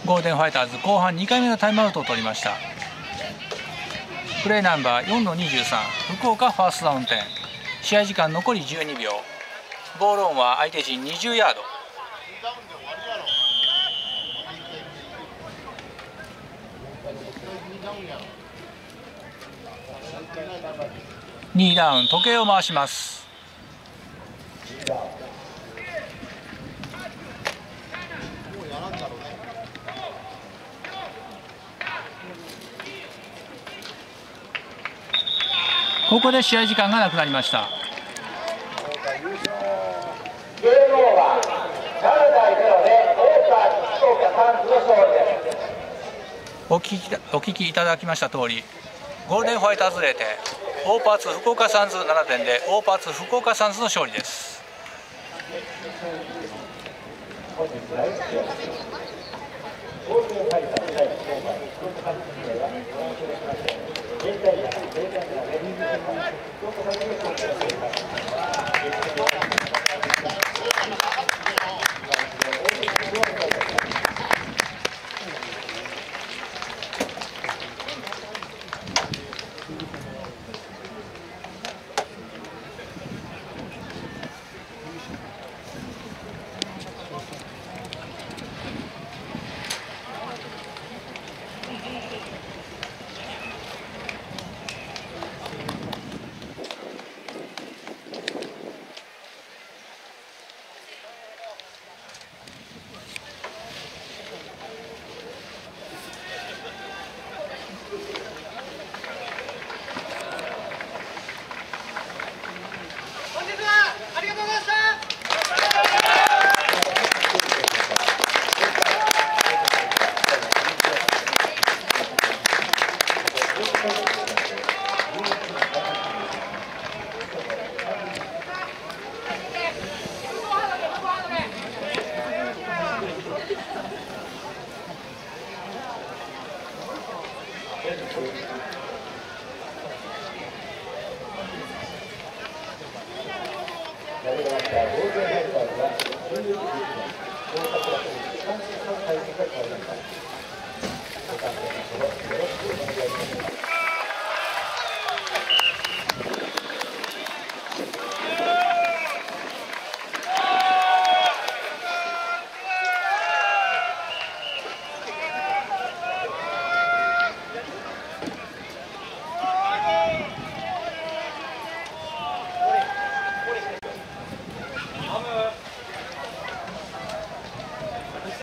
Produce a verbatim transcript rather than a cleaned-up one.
ゴールデンファイターズ後半にかいめのタイムアウトを取りました。プレーナンバー よんのにじゅうさん 福岡ファーストダウン点、試合時間残りじゅうにびょう、ボールオンは相手陣にじゅうヤード。にダウン、時計を回します。ここで試合時間がなくなりました。 ゲームオーバー、ななたいゼロで大川福岡サンズの勝利です。 お聞きお聞きいただきました通り、ゴールデンファイターズゼロてん、オーパーツ福岡サンズななてんでオーパーツ福岡サンズの勝利です。 ゴールデンファイターズ対福岡福岡サンズでは現在は現在はレディース福岡サンズの勝利です。